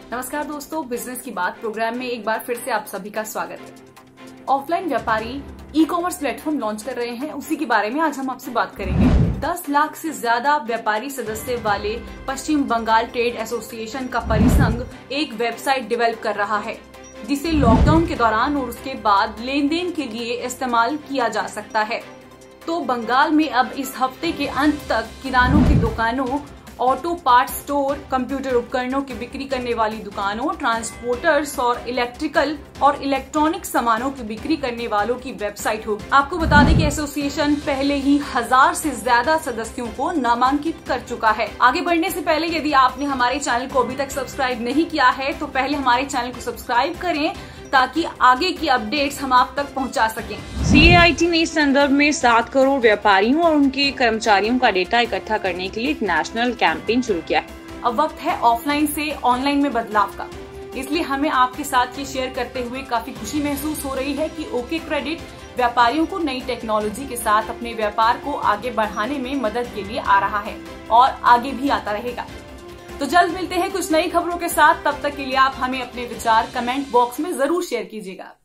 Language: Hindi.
नमस्कार दोस्तों, बिजनेस की बात प्रोग्राम में एक बार फिर से आप सभी का स्वागत है। ऑफलाइन व्यापारी ई कॉमर्स प्लेटफॉर्म लॉन्च कर रहे हैं, उसी के बारे में आज हम आपसे बात करेंगे। 10 लाख से ज्यादा व्यापारी सदस्य वाले पश्चिम बंगाल ट्रेड एसोसिएशन का परिसंघ एक वेबसाइट डेवलप कर रहा है, जिसे लॉकडाउन के दौरान और उसके बाद लेन देन के लिए इस्तेमाल किया जा सकता है। तो बंगाल में अब इस हफ्ते के अंत तक किरानों की दुकानों, ऑटो पार्ट स्टोर, कंप्यूटर उपकरणों की बिक्री करने वाली दुकानों, ट्रांसपोर्टर्स और इलेक्ट्रिकल और इलेक्ट्रॉनिक सामानों की बिक्री करने वालों की वेबसाइट होगी। आपको बता दें कि एसोसिएशन पहले ही 1000 से ज्यादा सदस्यों को नामांकित कर चुका है। आगे बढ़ने से पहले यदि आपने हमारे चैनल को अभी तक सब्सक्राइब नहीं किया है तो पहले हमारे चैनल को सब्सक्राइब करें ताकि आगे की अपडेट्स हम आप तक पहुंचा सकें। CAIT ने इस संदर्भ में 7 करोड़ व्यापारियों और उनके कर्मचारियों का डेटा इकट्ठा करने के लिए एक नेशनल कैंपेन शुरू किया है। अब वक्त है ऑफलाइन से ऑनलाइन में बदलाव का, इसलिए हमें आपके साथ ये शेयर करते हुए काफी खुशी महसूस हो रही है कि ओके क्रेडिट व्यापारियों को नई टेक्नोलॉजी के साथ अपने व्यापार को आगे बढ़ाने में मदद के लिए आ रहा है और आगे भी आता रहेगा। तो जल्द मिलते हैं कुछ नई खबरों के साथ। तब तक के लिए आप हमें अपने विचार कमेंट बॉक्स में जरूर शेयर कीजिएगा।